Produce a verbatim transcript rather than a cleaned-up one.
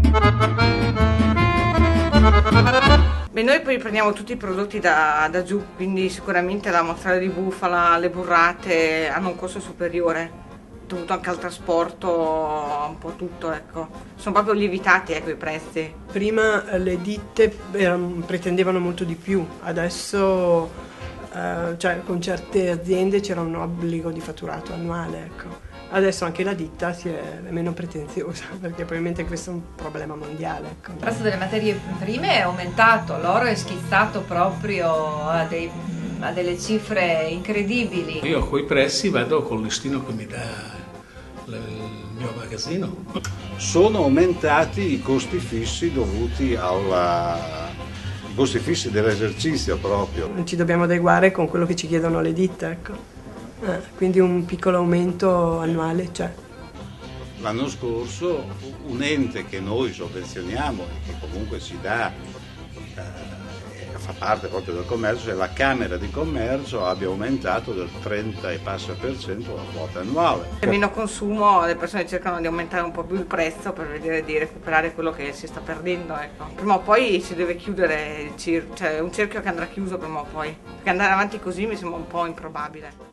Beh, noi poi prendiamo tutti i prodotti da, da giù, quindi sicuramente la mozzarella di bufala, le burrate hanno un costo superiore, dovuto anche al trasporto, un po' tutto, ecco. Sono proprio lievitati, ecco, i prezzi. Prima le ditte erano, pretendevano molto di più, adesso eh, cioè, con certe aziende c'era un obbligo di fatturato annuale, ecco. Adesso anche la ditta si è meno pretenziosa, perché probabilmente questo è un problema mondiale. Ecco. Il prezzo delle materie prime è aumentato, l'oro è schizzato proprio a, dei, a delle cifre incredibili. Io a quei prezzi vado col listino che mi dà il mio magazzino. Sono aumentati i costi fissi dovuti alla... i costi fissi dell'esercizio proprio. Ci dobbiamo adeguare con quello che ci chiedono le ditte, ecco. Eh, quindi un piccolo aumento annuale c'è. L'anno scorso un ente che noi sovvenzioniamo e che comunque si dà, eh, fa parte proprio del commercio, cioè la Camera di Commercio abbia aumentato del trenta e passa per cento la quota annuale. C'è meno consumo, le persone cercano di aumentare un po' più il prezzo per vedere di recuperare quello che si sta perdendo, ecco. Prima o poi si deve chiudere il cerchio, cioè un cerchio che andrà chiuso prima o poi, perché andare avanti così mi sembra un po' improbabile.